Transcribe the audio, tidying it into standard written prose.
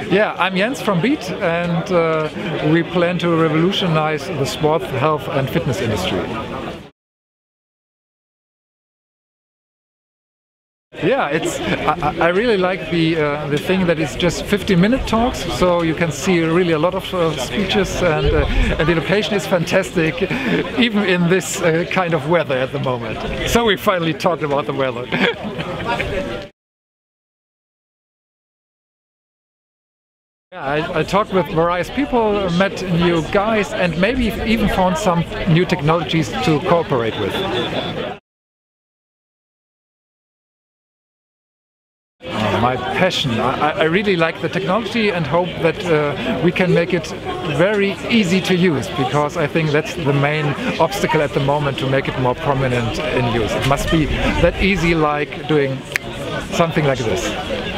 Yeah, I'm Jens from Beat, and we plan to revolutionize the sport, health and fitness industry. Yeah, I really like the thing that it's just 15-minute talks, so you can see really a lot of speeches, and the location is fantastic, even in this kind of weather at the moment. So we finally talked about the weather. Yeah, I talked with various people, met new guys, and maybe even found some new technologies to cooperate with. My passion. I really like the technology and hope that we can make it very easy to use, because I think that's the main obstacle at the moment to make it more prominent in use. It must be that easy, like doing something like this.